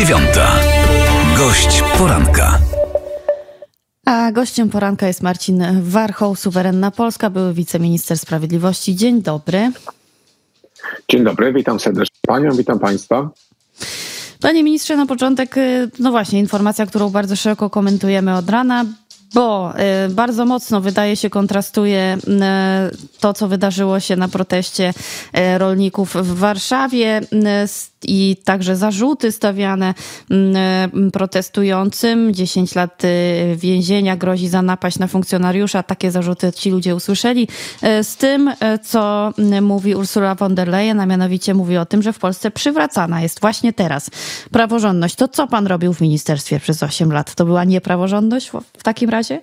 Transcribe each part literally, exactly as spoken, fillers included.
dziewiąta. Gość poranka. A gościem poranka jest Marcin Warchoł, Suwerenna Polska, były wiceminister sprawiedliwości. Dzień dobry. Dzień dobry, witam serdecznie panią, witam państwa. Panie ministrze, na początek, no właśnie, informacja, którą bardzo szeroko komentujemy od rana, bo bardzo mocno, wydaje się, kontrastuje to, co wydarzyło się na proteście rolników w Warszawie i także zarzuty stawiane protestującym. dziesięć lat więzienia grozi za napaść na funkcjonariusza. Takie zarzuty ci ludzie usłyszeli. Z tym, co mówi Ursula von der Leyen, a mianowicie mówi o tym, że w Polsce przywracana jest właśnie teraz praworządność. To co pan robił w ministerstwie przez osiem lat? To była niepraworządność w takim razie?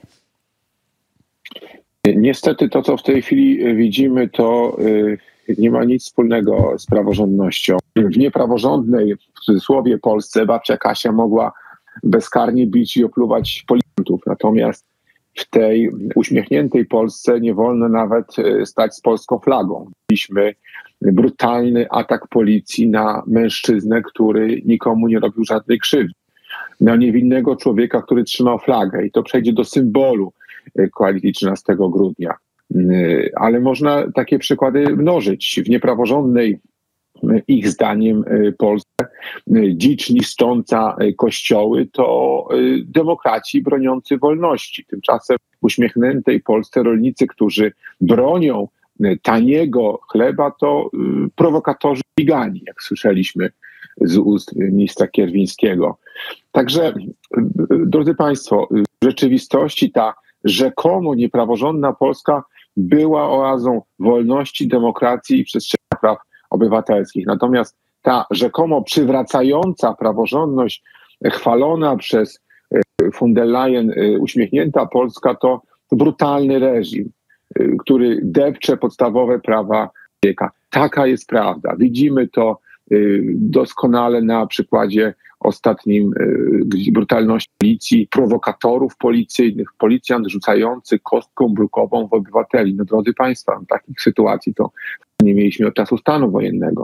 Niestety to, co w tej chwili widzimy, to nie ma nic wspólnego z praworządnością. W niepraworządnej, w cudzysłowie, Polsce babcia Kasia mogła bezkarnie bić i opluwać policjantów. Natomiast w tej uśmiechniętej Polsce nie wolno nawet stać z polską flagą. Mieliśmy brutalny atak policji na mężczyznę, który nikomu nie robił żadnej krzywdy. Na niewinnego człowieka, który trzymał flagę. I to przejdzie do symbolu koalicji trzynastego grudnia. Ale można takie przykłady mnożyć. W niepraworządnej, ich zdaniem, Polsce dzicz niszcząca kościoły to demokraci broniący wolności. Tymczasem w uśmiechniętej Polsce rolnicy, którzy bronią taniego chleba, to prowokatorzy bigani, jak słyszeliśmy z ust ministra Kierwińskiego. Także, drodzy państwo, w rzeczywistości ta rzekomo niepraworządna Polska była oazą wolności, demokracji i przestrzegania praw obywatelskich. Natomiast ta rzekomo przywracająca praworządność, chwalona przez von der Leyen uśmiechnięta Polska, to brutalny reżim, który depcze podstawowe prawa człowieka. Taka jest prawda. Widzimy to doskonale na przykładzie ostatnim brutalności policji, prowokatorów policyjnych, policjant rzucający kostką brukową w obywateli. No drodzy państwo, takich sytuacji to nie mieliśmy od czasu stanu wojennego.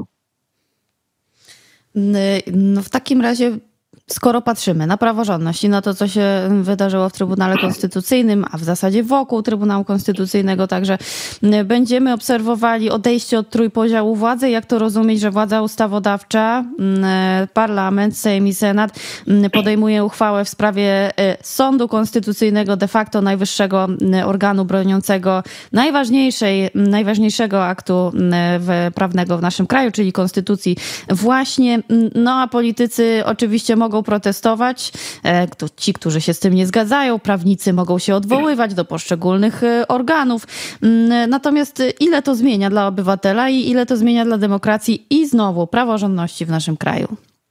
No w takim razie, skoro patrzymy na praworządność i na to, co się wydarzyło w Trybunale Konstytucyjnym, a w zasadzie wokół Trybunału Konstytucyjnego, także będziemy obserwowali odejście od trójpodziału władzy. Jak to rozumieć, że władza ustawodawcza, parlament, Sejm i Senat podejmuje uchwałę w sprawie sądu konstytucyjnego, de facto najwyższego organu broniącego najważniejszej, najważniejszego aktu prawnego w naszym kraju, czyli konstytucji właśnie. No a politycy oczywiście mogą protestować, ci, którzy się z tym nie zgadzają, prawnicy mogą się odwoływać do poszczególnych organów. Natomiast ile to zmienia dla obywatela i ile to zmienia dla demokracji i znowu praworządności w naszym kraju?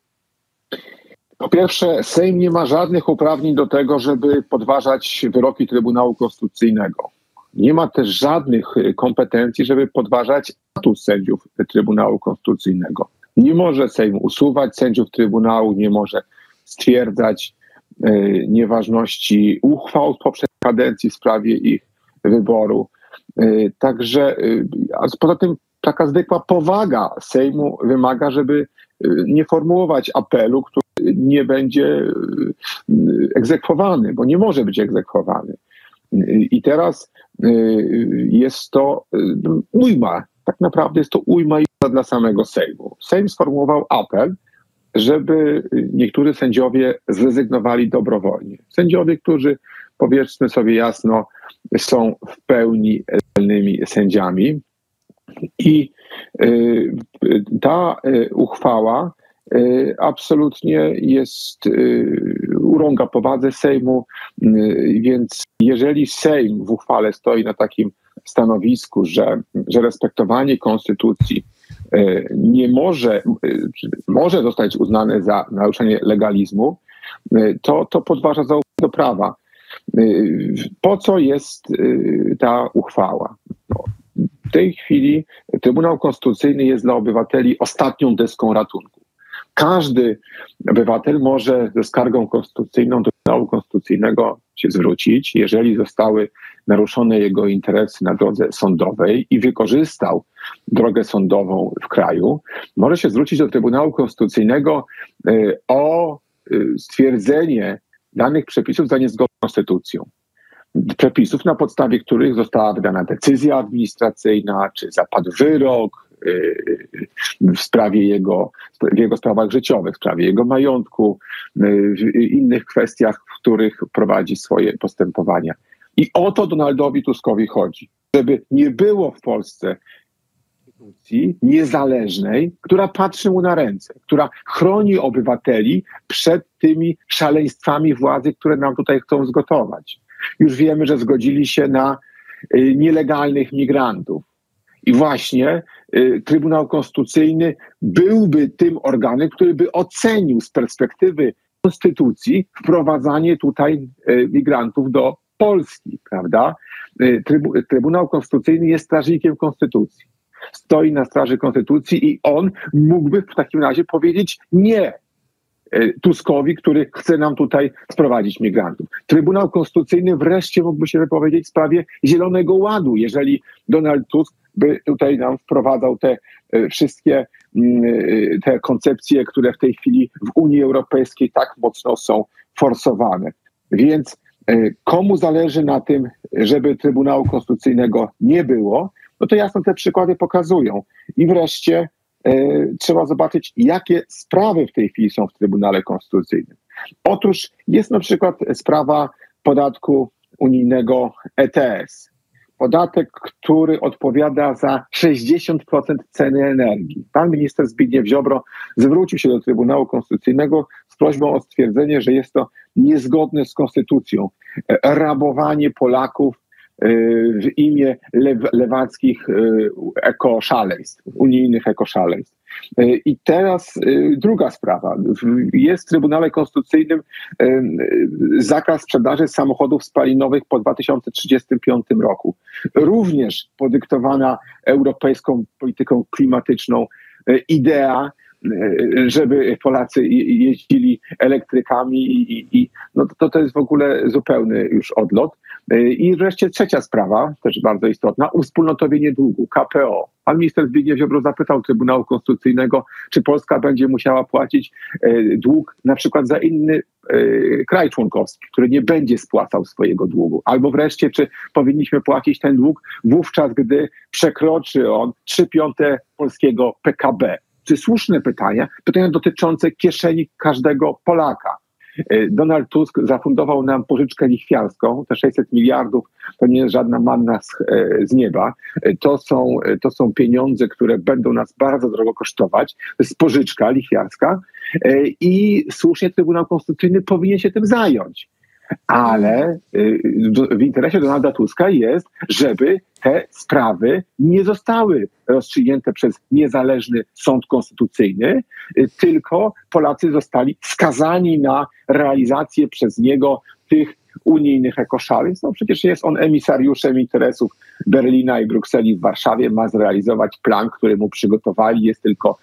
Po pierwsze, Sejm nie ma żadnych uprawnień do tego, żeby podważać wyroki Trybunału Konstytucyjnego. Nie ma też żadnych kompetencji, żeby podważać status sędziów Trybunału Konstytucyjnego. Nie może Sejm usuwać sędziów Trybunału, nie może stwierdzać y, nieważności uchwał z poprzedniej kadencji w sprawie ich wyboru. Y, także, y, a poza tym taka zwykła powaga Sejmu wymaga, żeby y, nie formułować apelu, który nie będzie y, y, egzekwowany, bo nie może być egzekwowany. Y, I teraz y, jest to y, ujma, tak naprawdę jest to ujma dla samego Sejmu. Sejm sformułował apel, żeby niektórzy sędziowie zrezygnowali dobrowolnie. Sędziowie, którzy, powiedzmy sobie jasno, są w pełni legalnymi sędziami. I y, ta y, uchwała y, absolutnie jest, y, urąga powadze Sejmu, y, więc jeżeli Sejm w uchwale stoi na takim stanowisku, że, że respektowanie konstytucji nie może, może zostać uznane za naruszenie legalizmu, to, to podważa zaufanie do prawa. Po co jest ta uchwała? W tej chwili Trybunał Konstytucyjny jest dla obywateli ostatnią deską ratunku. każdy obywatel może ze skargą konstytucyjną do Trybunału Konstytucyjnego się zwrócić, jeżeli zostały naruszone jego interesy na drodze sądowej i wykorzystał drogę sądową w kraju, może się zwrócić do Trybunału Konstytucyjnego o stwierdzenie danych przepisów za niezgodną z konstytucją. Przepisów, na podstawie których została wydana decyzja administracyjna, czy zapadł wyrok w sprawie jego, w jego sprawach życiowych, w sprawie jego majątku, w innych kwestiach, w których prowadzi swoje postępowania. I o to Donaldowi Tuskowi chodzi. Żeby nie było w Polsce instytucji niezależnej, która patrzy mu na ręce, która chroni obywateli przed tymi szaleństwami władzy, które nam tutaj chcą zgotować. Już wiemy, że zgodzili się na nielegalnych migrantów. I właśnie Trybunał Konstytucyjny byłby tym organem, który by ocenił z perspektywy konstytucji wprowadzanie tutaj migrantów do Polski, prawda? Trybunał Konstytucyjny jest strażnikiem konstytucji. Stoi na straży konstytucji i on mógłby w takim razie powiedzieć nie Tuskowi, który chce nam tutaj sprowadzić migrantów. Trybunał Konstytucyjny wreszcie mógłby się wypowiedzieć w sprawie Zielonego Ładu, jeżeli Donald Tusk by tutaj nam wprowadzał te wszystkie te koncepcje, które w tej chwili w Unii Europejskiej tak mocno są forsowane. Więc komu zależy na tym, żeby Trybunału Konstytucyjnego nie było, no to jasno te przykłady pokazują. I wreszcie trzeba zobaczyć, jakie sprawy w tej chwili są w Trybunale Konstytucyjnym. Otóż jest na przykład sprawa podatku unijnego E T S. Podatek, który odpowiada za sześćdziesiąt procent ceny energii. Pan minister Zbigniew Ziobro zwrócił się do Trybunału Konstytucyjnego z prośbą o stwierdzenie, że jest to niezgodne z konstytucją. Rabowanie Polaków w imię lew- lewackich ekoszaleństw, unijnych ekoszaleństw. I teraz druga sprawa. Jest w Trybunale Konstytucyjnym zakaz sprzedaży samochodów spalinowych po dwa tysiące trzydziestym piątym roku. Również podyktowana europejską polityką klimatyczną idea, żeby Polacy jeździli elektrykami i, i no to, to jest w ogóle zupełny już odlot. I wreszcie trzecia sprawa, też bardzo istotna, uwspólnotowienie długu, K P O. Pan minister Zbigniew Ziobro zapytał Trybunału Konstytucyjnego, czy Polska będzie musiała płacić dług na przykład za inny kraj członkowski, który nie będzie spłacał swojego długu. Albo wreszcie, czy powinniśmy płacić ten dług wówczas, gdy przekroczy on trzy piąte polskiego P K B. Czy słuszne pytania? Pytania dotyczące kieszeni każdego Polaka. Donald Tusk zafundował nam pożyczkę lichwiarską, te sześćset miliardów to nie jest żadna manna z, z nieba. To są, to są pieniądze, które będą nas bardzo drogo kosztować. To jest pożyczka lichwiarska i słusznie Trybunał Konstytucyjny powinien się tym zająć. Ale w interesie Donalda Tuska jest, żeby te sprawy nie zostały rozstrzygnięte przez niezależny sąd konstytucyjny, tylko Polacy zostali skazani na realizację przez niego tych unijnych ekoszaleństw. No przecież jest on emisariuszem interesów Berlina i Brukseli w Warszawie, ma zrealizować plan, który mu przygotowali, jest tylko,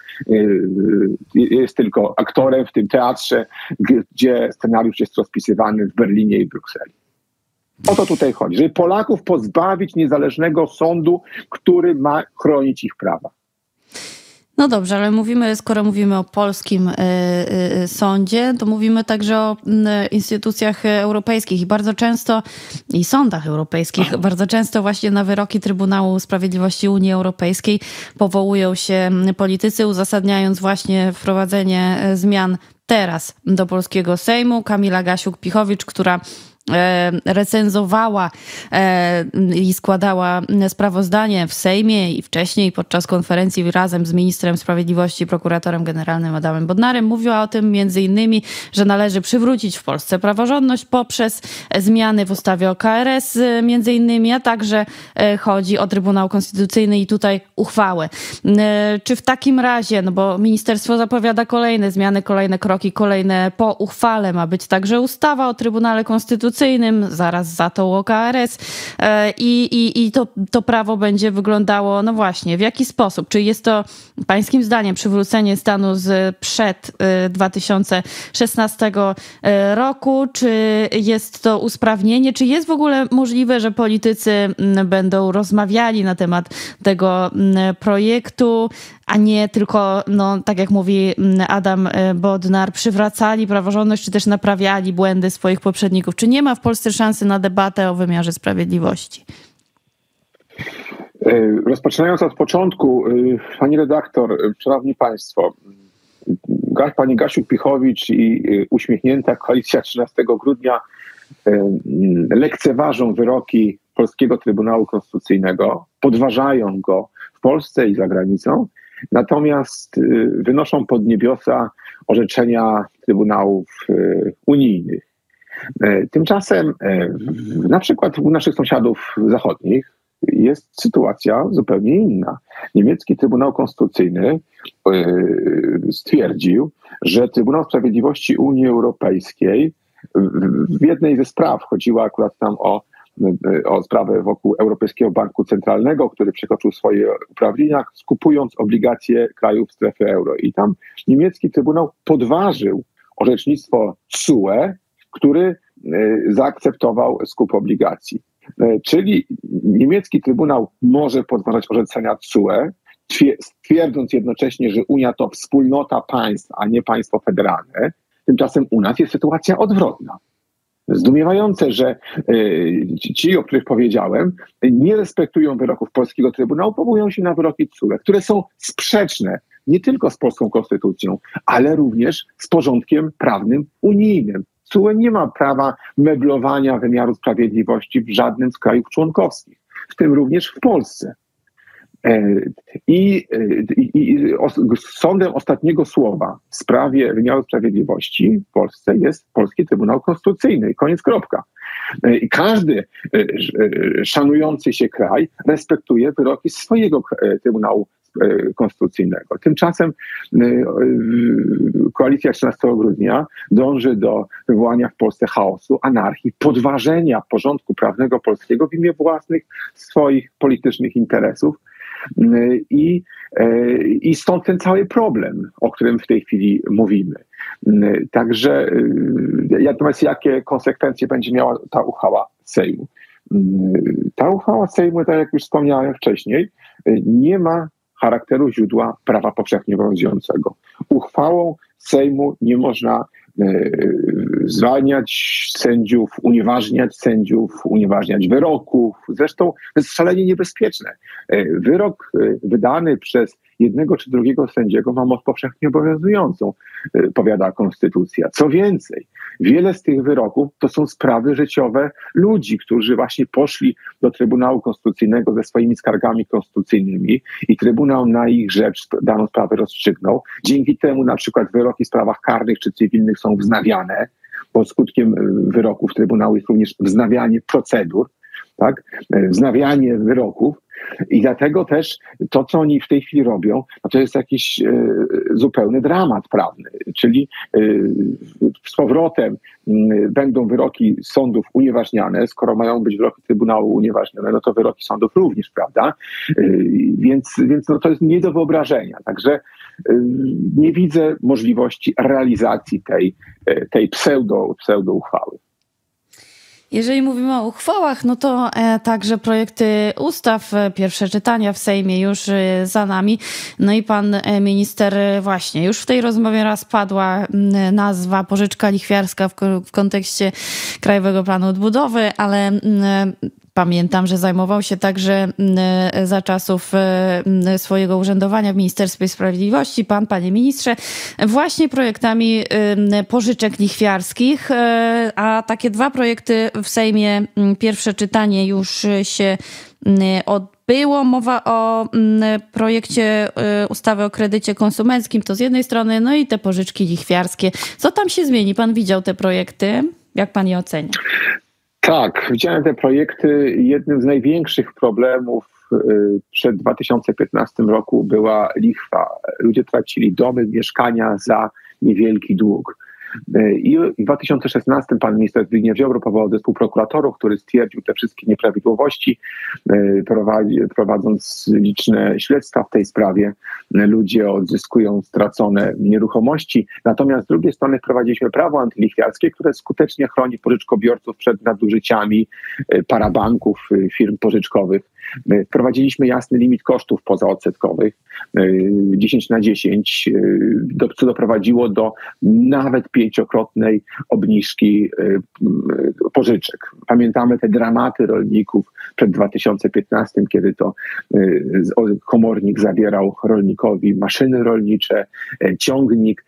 jest tylko aktorem w tym teatrze, gdzie scenariusz jest rozpisywany w Berlinie i Brukseli. O to tutaj chodzi, żeby Polaków pozbawić niezależnego sądu, który ma chronić ich prawa. No dobrze, ale mówimy, skoro mówimy o polskim y, y, sądzie, to mówimy także o y, instytucjach europejskich i bardzo często, i sądach europejskich, bardzo często właśnie na wyroki Trybunału Sprawiedliwości Unii Europejskiej powołują się politycy, uzasadniając właśnie wprowadzenie zmian teraz do polskiego Sejmu. Kamila Gasiuk-Pichowicz, która recenzowała i składała sprawozdanie w Sejmie i wcześniej podczas konferencji razem z ministrem sprawiedliwości, prokuratorem generalnym Adamem Bodnarem, mówiła o tym między innymi, że należy przywrócić w Polsce praworządność poprzez zmiany w ustawie o K R S między innymi, a także chodzi o Trybunał Konstytucyjny i tutaj uchwałę. Czy w takim razie, no bo ministerstwo zapowiada kolejne zmiany, kolejne kroki, kolejne po uchwale ma być także ustawa o Trybunale Konstytucyjnym, Konstytucyjnym, zaraz za to o K R S i, i, i to, to prawo będzie wyglądało, no właśnie, w jaki sposób? Czy jest to pańskim zdaniem przywrócenie stanu z przed dwa tysiące szesnastego roku, czy jest to usprawnienie, czy jest w ogóle możliwe, że politycy będą rozmawiali na temat tego projektu, a nie tylko, no, tak jak mówi Adam Bodnar, przywracali praworządność, czy też naprawiali błędy swoich poprzedników? Czy nie ma w Polsce szansy na debatę o wymiarze sprawiedliwości? Rozpoczynając od początku, pani redaktor, szanowni państwo, pani Gasiuk-Pihowicz i uśmiechnięta koalicja trzynastego grudnia lekceważą wyroki Polskiego Trybunału Konstytucyjnego, podważają go w Polsce i za granicą, natomiast wynoszą pod niebiosa orzeczenia trybunałów unijnych. Tymczasem na przykład u naszych sąsiadów zachodnich jest sytuacja zupełnie inna. Niemiecki Trybunał Konstytucyjny stwierdził, że Trybunał Sprawiedliwości Unii Europejskiej w jednej ze spraw, chodziło akurat tam o, o sprawę wokół Europejskiego Banku Centralnego, który przekroczył swoje uprawnienia, skupując obligacje krajów strefy euro. I tam niemiecki Trybunał podważył orzecznictwo T S U E, który zaakceptował skup obligacji. Czyli niemiecki Trybunał może podważać orzeczenia T S U E, twierdząc jednocześnie, że Unia to wspólnota państw, a nie państwo federalne. Tymczasem u nas jest sytuacja odwrotna. Zdumiewające, że ci, o których powiedziałem, nie respektują wyroków polskiego Trybunału, powołują się na wyroki T S U E, które są sprzeczne nie tylko z polską konstytucją, ale również z porządkiem prawnym unijnym. T S U E nie ma prawa meblowania wymiaru sprawiedliwości w żadnym z krajów członkowskich, w tym również w Polsce. I, i, i sądem ostatniego słowa w sprawie wymiaru sprawiedliwości w Polsce jest Polski Trybunał Konstytucyjny. Koniec, kropka. I każdy szanujący się kraj respektuje wyroki swojego Trybunału Konstytucyjnego. Tymczasem koalicja trzynastego grudnia dąży do wywołania w Polsce chaosu, anarchii, podważenia porządku prawnego polskiego w imię własnych swoich politycznych interesów. I, I stąd ten cały problem, o którym w tej chwili mówimy. Także natomiast jakie konsekwencje będzie miała ta uchwała Sejmu? Ta uchwała Sejmu, tak jak już wspomniałem wcześniej, nie ma charakteru źródła prawa powszechnie obowiązującego. Uchwałą Sejmu nie można zwalniać sędziów, unieważniać sędziów, unieważniać wyroków. Zresztą to jest szalenie niebezpieczne. Wyrok wydany przez jednego czy drugiego sędziego ma moc powszechnie obowiązującą, powiada konstytucja. Co więcej, wiele z tych wyroków to są sprawy życiowe ludzi, którzy właśnie poszli do Trybunału Konstytucyjnego ze swoimi skargami konstytucyjnymi i Trybunał na ich rzecz daną sprawę rozstrzygnął. Dzięki temu na przykład wyroki w sprawach karnych czy cywilnych są wznawiane, bo skutkiem wyroków Trybunału jest również wznawianie procedur, tak? Wznawianie wyroków. I dlatego też to, co oni w tej chwili robią, no to jest jakiś e, zupełny dramat prawny. Czyli e, z powrotem e, będą wyroki sądów unieważniane. Skoro mają być wyroki Trybunału unieważnione, no to wyroki sądów również, prawda? E, więc więc no to jest nie do wyobrażenia. Także e, nie widzę możliwości realizacji tej, e, tej pseudo, pseudo uchwały. Jeżeli mówimy o uchwałach, no to e, także projekty ustaw, pierwsze czytania w Sejmie już e, za nami. No i pan e, minister e, właśnie, już w tej rozmowie raz padła m, nazwa pożyczka lichwiarska w, w kontekście Krajowego Planu Odbudowy, ale m, pamiętam, że zajmował się także za czasów swojego urzędowania w Ministerstwie Sprawiedliwości, pan, panie ministrze, właśnie projektami pożyczek lichwiarskich, a takie dwa projekty w Sejmie, pierwsze czytanie już się odbyło. Mowa o projekcie ustawy o kredycie konsumenckim, to z jednej strony, no i te pożyczki lichwiarskie. Co tam się zmieni? Pan widział te projekty? Jak pan je ocenia? Tak, widziałem te projekty. Jednym z największych problemów przed dwa tysiące piętnastym roku była lichwa. Ludzie tracili domy, mieszkania za niewielki dług. I w dwa tysiące szesnastym pan minister Zbigniew Ziobro powołał zespół prokuratorów, który stwierdził te wszystkie nieprawidłowości, prowadzi, prowadząc liczne śledztwa w tej sprawie. Ludzie odzyskują stracone nieruchomości. Natomiast z drugiej strony wprowadziliśmy prawo antylichwiarskie, które skutecznie chroni pożyczkobiorców przed nadużyciami parabanków, firm pożyczkowych. Wprowadziliśmy jasny limit kosztów pozaodsetkowych dziesięć na dziesięć, co doprowadziło do nawet pięciokrotnej obniżki pożyczek. Pamiętamy te dramaty rolników przed dwa tysiące piętnastym, kiedy to komornik zabierał rolnikowi maszyny rolnicze, ciągnik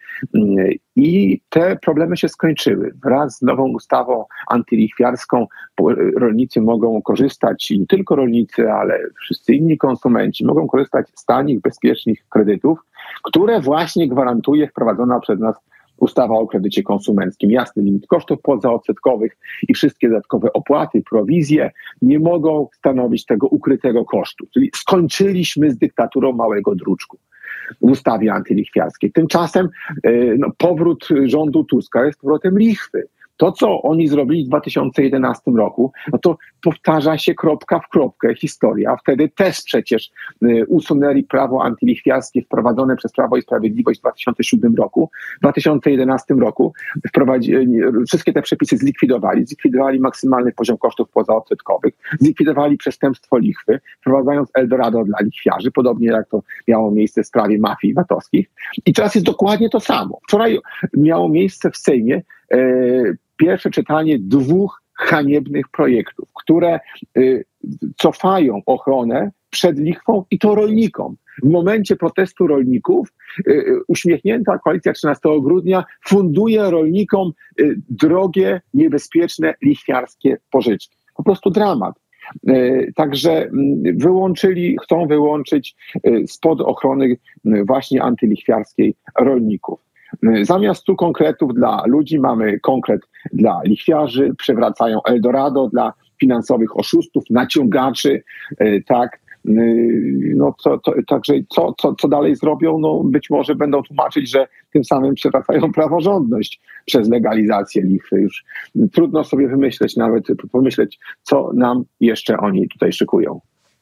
i te problemy się skończyły. Wraz z nową ustawą antylichwiarską rolnicy mogą korzystać, i nie tylko rolnicy, ale wszyscy inni konsumenci mogą korzystać z tanich, bezpiecznych kredytów, które właśnie gwarantuje wprowadzona przez nas ustawa o kredycie konsumenckim. Jasny limit kosztów pozaodsetkowych i wszystkie dodatkowe opłaty, prowizje nie mogą stanowić tego ukrytego kosztu. Czyli skończyliśmy z dyktaturą małego druczku w ustawie antylichwiarskiej. Tymczasem no, powrót rządu Tuska jest powrotem lichwy. To, co oni zrobili w dwa tysiące jedenastym roku, no to powtarza się kropka w kropkę historia. Wtedy też przecież usunęli prawo antylichwiarskie wprowadzone przez Prawo i Sprawiedliwość w dwa tysiące siódmym roku. W dwa tysiące jedenastym roku wprowadzili, wszystkie te przepisy zlikwidowali. Zlikwidowali maksymalny poziom kosztów pozaodsetkowych. Zlikwidowali przestępstwo lichwy, wprowadzając Eldorado dla lichwiarzy, podobnie jak to miało miejsce w sprawie mafii VAT-owskich. I teraz jest dokładnie to samo. Wczoraj miało miejsce w Sejmie e, pierwsze czytanie dwóch haniebnych projektów, które y, cofają ochronę przed lichwą i to rolnikom. W momencie protestu rolników y, uśmiechnięta koalicja trzynastego grudnia funduje rolnikom y, drogie, niebezpieczne, lichwiarskie pożyczki. Po prostu dramat. Y, także y, wyłączyli, chcą wyłączyć y, spod ochrony y, właśnie antylichwiarskiej rolników. Zamiast tu konkretów dla ludzi mamy konkret dla lichwiarzy, przywracają Eldorado dla finansowych oszustów, naciągaczy, tak. No to, to, także co, co, co dalej zrobią? No być może będą tłumaczyć, że tym samym przywracają praworządność przez legalizację lichwy. Już trudno sobie wymyśleć, nawet pomyśleć, co nam jeszcze oni tutaj szykują.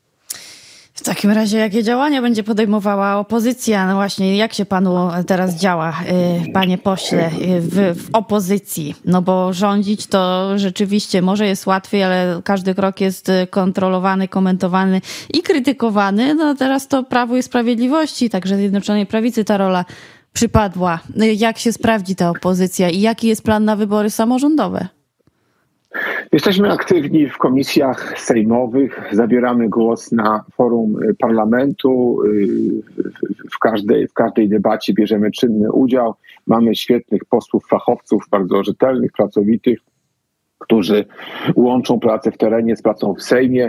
W takim razie, jakie działania będzie podejmowała opozycja? No właśnie, jak się panu teraz działa, panie pośle, w, w opozycji? No bo rządzić to rzeczywiście może jest łatwiej, ale każdy krok jest kontrolowany, komentowany i krytykowany. No teraz to Prawo i Sprawiedliwości, także Zjednoczonej Prawicy ta rola przypadła. Jak się sprawdzi ta opozycja i jaki jest plan na wybory samorządowe? Jesteśmy aktywni w komisjach sejmowych, zabieramy głos na forum parlamentu, w każdej, w każdej debacie bierzemy czynny udział. Mamy świetnych posłów, fachowców, bardzo rzetelnych, pracowitych, którzy łączą pracę w terenie z pracą w Sejmie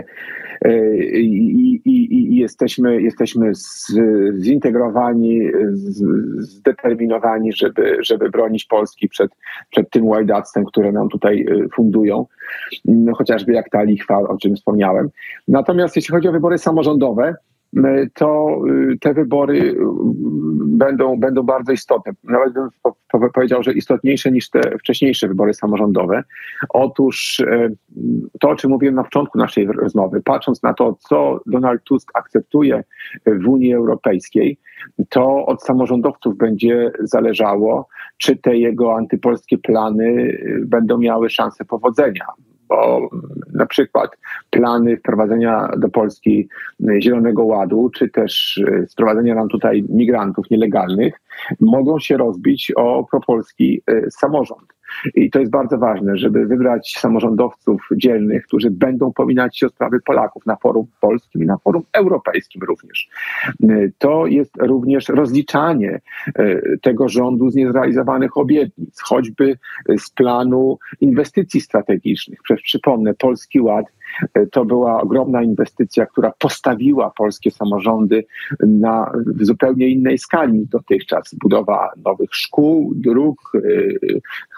i, i, i jesteśmy, jesteśmy zintegrowani, zdeterminowani, żeby, żeby bronić Polski przed, przed tym łajdactwem, które nam tutaj fundują, no, chociażby jak ta lichwa, o czym wspomniałem. Natomiast jeśli chodzi o wybory samorządowe, to te wybory będą, będą bardzo istotne. Nawet bym powiedział, że istotniejsze niż te wcześniejsze wybory samorządowe. Otóż to, o czym mówiłem na początku naszej rozmowy, patrząc na to, co Donald Tusk akceptuje w Unii Europejskiej, to od samorządowców będzie zależało, czy te jego antypolskie plany będą miały szansę powodzenia. Bo na przykład plany wprowadzenia do Polski Zielonego Ładu, czy też sprowadzenia nam tutaj migrantów nielegalnych mogą się rozbić o propolski samorząd. I to jest bardzo ważne, żeby wybrać samorządowców dzielnych, którzy będą pominać się o sprawy Polaków na forum polskim i na forum europejskim również. To jest również rozliczanie tego rządu z niezrealizowanych obietnic, choćby z planu inwestycji strategicznych. Przecież przypomnę, Polski Ład to była ogromna inwestycja, która postawiła polskie samorządy na zupełnie innej skali niż dotychczas. Budowa nowych szkół, dróg,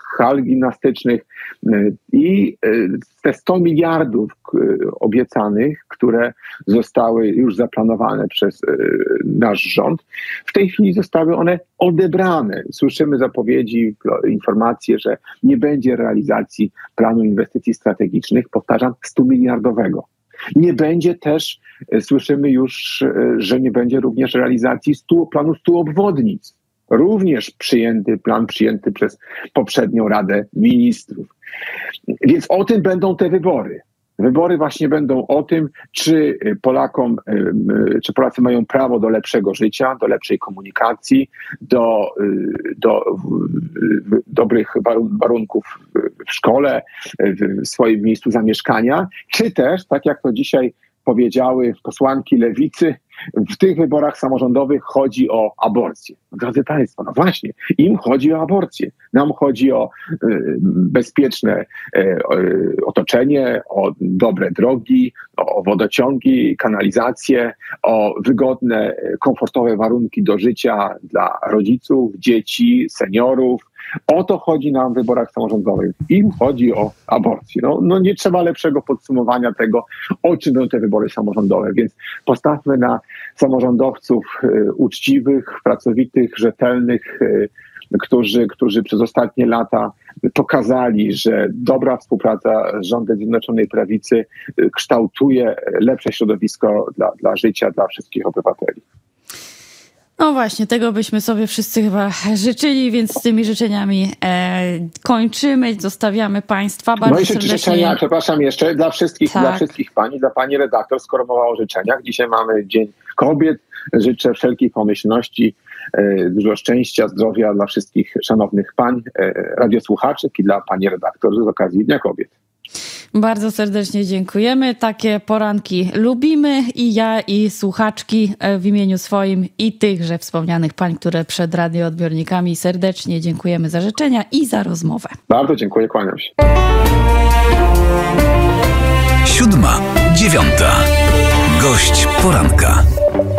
hal gimnastycznych i te sto miliardów obiecanych, które zostały już zaplanowane przez nasz rząd, w tej chwili zostały one odebrane. Słyszymy zapowiedzi, informacje, że nie będzie realizacji planu inwestycji strategicznych, powtarzam, stu miliardowego. Nie będzie też, słyszymy już, że nie będzie również realizacji stu, planu stu obwodnic. Również przyjęty plan, przyjęty przez poprzednią Radę Ministrów. Więc o tym będą te wybory. Wybory właśnie będą o tym, czy Polakom, czy Polacy mają prawo do lepszego życia, do lepszej komunikacji, do, do dobrych warunków w szkole, w swoim miejscu zamieszkania, czy też, tak jak to dzisiaj powiedziały posłanki Lewicy, w tych wyborach samorządowych chodzi o aborcję. Drodzy Państwo, no właśnie, im chodzi o aborcję. Nam chodzi o y, bezpieczne y, otoczenie, o dobre drogi, o wodociągi, kanalizację, o wygodne, komfortowe warunki do życia dla rodziców, dzieci, seniorów. O to chodzi nam w wyborach samorządowych. Im chodzi o aborcję. No, no nie trzeba lepszego podsumowania tego, o czym będą te wybory samorządowe. Więc postawmy na samorządowców y, uczciwych, pracowitych, rzetelnych, y, którzy, którzy przez ostatnie lata pokazali, że dobra współpraca z rządem Zjednoczonej Prawicy y, kształtuje lepsze środowisko dla, dla życia, dla wszystkich obywateli. No właśnie, tego byśmy sobie wszyscy chyba życzyli, więc z tymi życzeniami e, kończymy, zostawiamy Państwa bardzo no i serdecznie. życzenia, przepraszam jeszcze, dla wszystkich, tak. dla wszystkich pani, dla pani redaktor, skoro mowa o życzeniach. Dzisiaj mamy Dzień Kobiet. Życzę wszelkiej pomyślności, e, dużo szczęścia, zdrowia dla wszystkich szanownych pań, e, radiosłuchaczek i dla pani redaktor z okazji Dnia Kobiet. Bardzo serdecznie dziękujemy. Takie poranki lubimy i ja, i słuchaczki w imieniu swoim i tychże wspomnianych pań, które przed radioodbiornikami serdecznie dziękujemy za życzenia i za rozmowę. Bardzo dziękuję, kłaniam się. Siódma, dziewiąta. Gość poranka.